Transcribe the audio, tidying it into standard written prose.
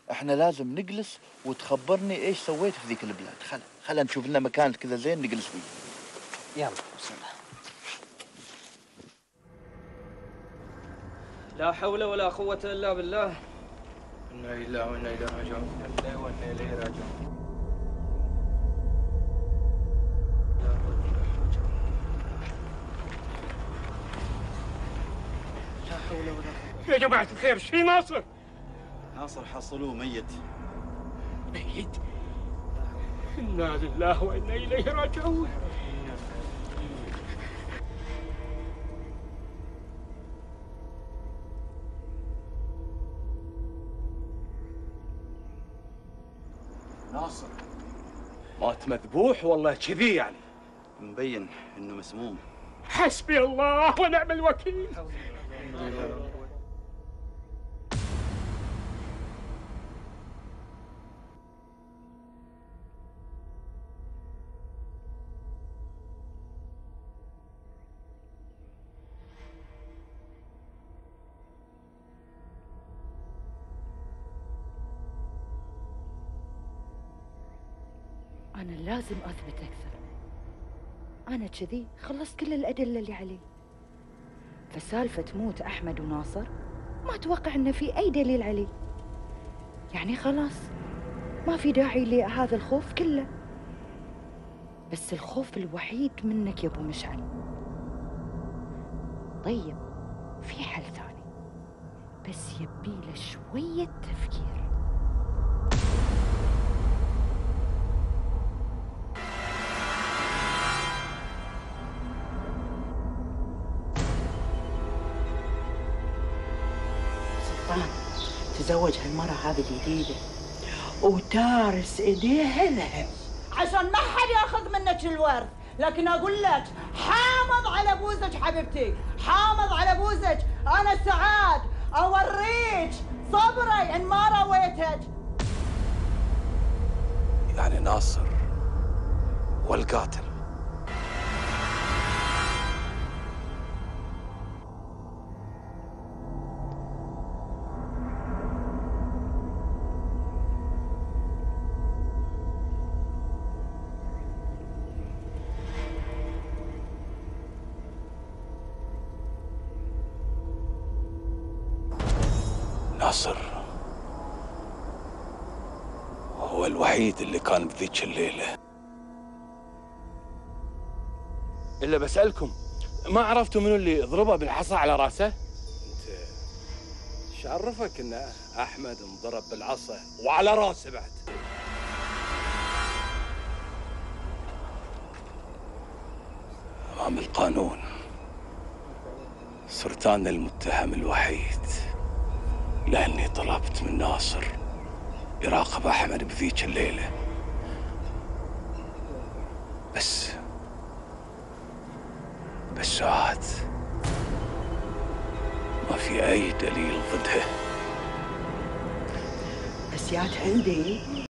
احنا لازم نجلس وتخبرني ايش سويت في ذيك البلاد. خل نشوف لنا مكان كذا زين نجلس فيه. يلا بسم الله. لا حول ولا قوة إلا بالله. إنا لله وإنا إليه راجعون. إنا لله وإنا إليه راجعون. لا حول ولا قوة. يا جماعة الخير، ايش في ناصر؟ ناصر حصلوه ميت. ميت؟ إنا لله وإنا إليه راجعون. ناصر مات مذبوح والله كذي يعني. مبين انه مسموم. حسبي الله ونعم الوكيل. أنا لازم أثبت أكثر. أنا كذي خلصت كل الأدلة اللي علي. فسالفة موت أحمد وناصر ما أتوقع إن في أي دليل عليه. يعني خلاص ما في داعي لهذا الخوف كله. بس الخوف الوحيد منك يا أبو مشعل. طيب في حل ثاني بس يبيله شوية تفكير. تزوج هالمرة هذه الجديدة وتارس ايديها ذهب عشان ما حد ياخذ منك الورث. لكن اقول لك حامض على بوزك حبيبتي، حامض على بوزك. انا سعاد اوريك صبري ان ما رويتك. يعني ناصر هو القاتل؟ ناصر هو الوحيد اللي كان بذيك الليلة. إلا بسألكم، ما عرفتوا منو اللي ضربه بالحصى على راسه؟ انت ايش عرفك ان احمد انضرب بالعصا وعلى راسه بعد؟ امام القانون صرت انا المتهم الوحيد، لاني طلبت من ناصر يراقب احمد بذيك الليله. بس سعاد ما في اي دليل ضدها. بس يات عندي